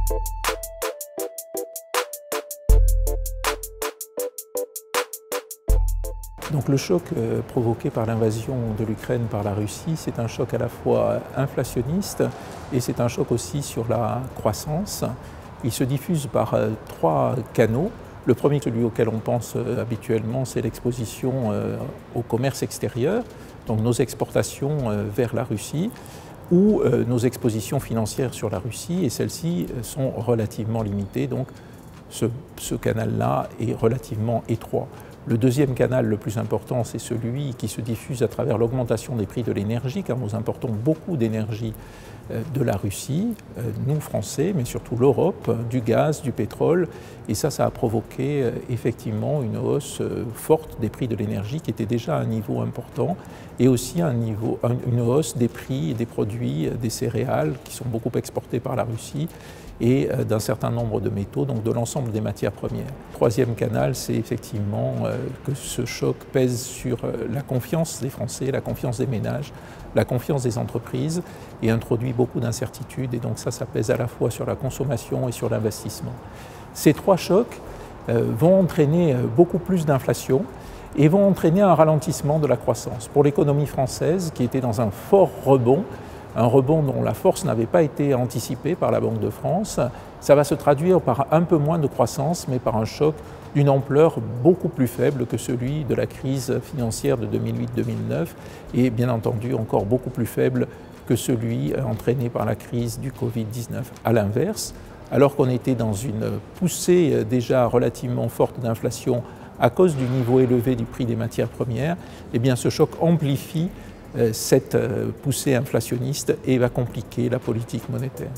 Donc le choc provoqué par l'invasion de l'Ukraine par la Russie, c'est un choc à la fois inflationniste et c'est un choc aussi sur la croissance. Il se diffuse par trois canaux. Le premier, celui auquel on pense habituellement, c'est l'exposition au commerce extérieur, donc nos exportations vers la Russie, ou nos expositions financières sur la Russie, et celles-ci sont relativement limitées, donc ce canal-là est relativement étroit. Le deuxième canal le plus important, c'est celui qui se diffuse à travers l'augmentation des prix de l'énergie, car nous importons beaucoup d'énergie de la Russie, nous Français, mais surtout l'Europe, du gaz, du pétrole, et ça a provoqué effectivement une hausse forte des prix de l'énergie qui était déjà à un niveau important, et aussi une hausse des prix des produits, des céréales qui sont beaucoup exportés par la Russie, et d'un certain nombre de métaux, donc de l'ensemble des matières premières. Troisième canal, c'est effectivement que ce choc pèse sur la confiance des Français, la confiance des ménages, la confiance des entreprises et introduit beaucoup d'incertitudes, et donc ça pèse à la fois sur la consommation et sur l'investissement. Ces trois chocs vont entraîner beaucoup plus d'inflation et vont entraîner un ralentissement de la croissance. Pour l'économie française, qui était dans un fort rebond, un rebond dont la force n'avait pas été anticipée par la Banque de France, ça va se traduire par un peu moins de croissance, mais par un choc d'une ampleur beaucoup plus faible que celui de la crise financière de 2008-2009 et bien entendu encore beaucoup plus faible que celui entraîné par la crise du Covid-19. À l'inverse, alors qu'on était dans une poussée déjà relativement forte d'inflation à cause du niveau élevé du prix des matières premières, eh bien ce choc amplifie cette poussée inflationniste et va compliquer la politique monétaire.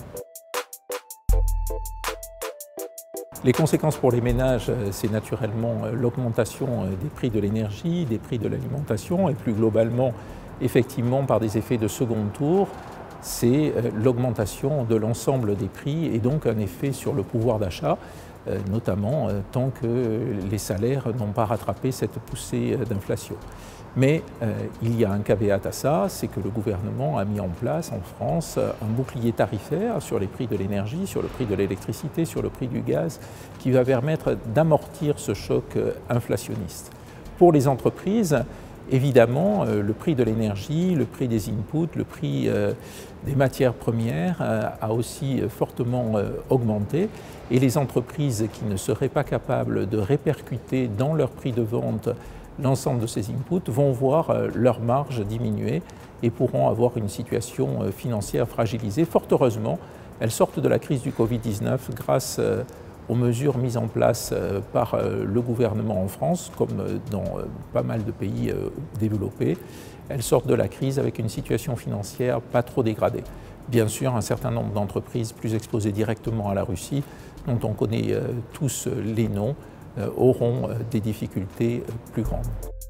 Les conséquences pour les ménages, c'est naturellement l'augmentation des prix de l'énergie, des prix de l'alimentation et plus globalement, effectivement, par des effets de second tour, c'est l'augmentation de l'ensemble des prix et donc un effet sur le pouvoir d'achat, notamment tant que les salaires n'ont pas rattrapé cette poussée d'inflation. Mais il y a un caveat à ça, c'est que le gouvernement a mis en place en France un bouclier tarifaire sur les prix de l'énergie, sur le prix de l'électricité, sur le prix du gaz, qui va permettre d'amortir ce choc inflationniste. Pour les entreprises, évidemment, le prix de l'énergie, le prix des inputs, le prix des matières premières a aussi fortement augmenté et les entreprises qui ne seraient pas capables de répercuter dans leur prix de vente l'ensemble de ces inputs vont voir leur marge diminuer et pourront avoir une situation financière fragilisée. Fort heureusement, elles sortent de la crise du Covid-19 grâce aux mesures mises en place par le gouvernement en France, comme dans pas mal de pays développés. Elles sortent de la crise avec une situation financière pas trop dégradée. Bien sûr, un certain nombre d'entreprises plus exposées directement à la Russie, dont on connaît tous les noms, auront des difficultés plus grandes.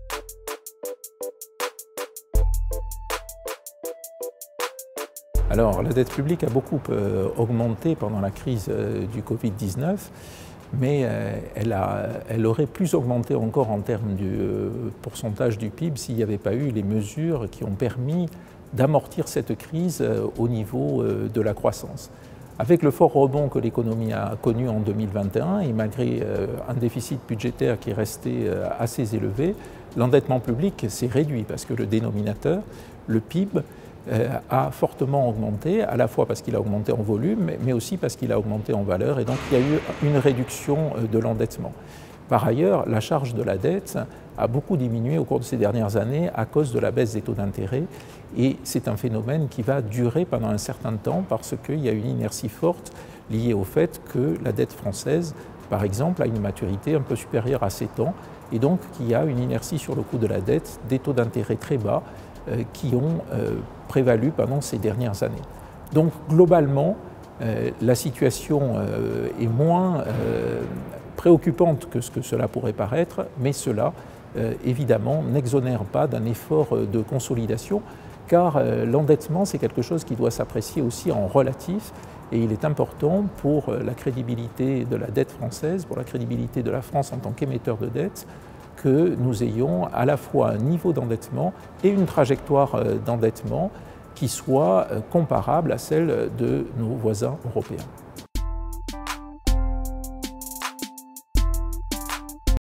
Alors, la dette publique a beaucoup augmenté pendant la crise du Covid-19, mais elle aurait plus augmenté encore en termes de pourcentage du PIB s'il n'y avait pas eu les mesures qui ont permis d'amortir cette crise au niveau de la croissance. Avec le fort rebond que l'économie a connu en 2021 et malgré un déficit budgétaire qui est resté assez élevé, l'endettement public s'est réduit parce que le dénominateur, le PIB, a fortement augmenté, à la fois parce qu'il a augmenté en volume, mais aussi parce qu'il a augmenté en valeur, et donc il y a eu une réduction de l'endettement. Par ailleurs, la charge de la dette a beaucoup diminué au cours de ces dernières années à cause de la baisse des taux d'intérêt, et c'est un phénomène qui va durer pendant un certain temps parce qu'il y a une inertie forte liée au fait que la dette française, par exemple, a une maturité un peu supérieure à 7 ans, et donc qu'il y a une inertie sur le coût de la dette, des taux d'intérêt très bas qui ont prévalu pendant ces dernières années. Donc globalement, la situation est moins préoccupante que ce que cela pourrait paraître, mais cela, évidemment, n'exonère pas d'un effort de consolidation, car l'endettement, c'est quelque chose qui doit s'apprécier aussi en relatif, et il est important pour la crédibilité de la dette française, pour la crédibilité de la France en tant qu'émetteur de dette, que nous ayons à la fois un niveau d'endettement et une trajectoire d'endettement qui soit comparable à celle de nos voisins européens.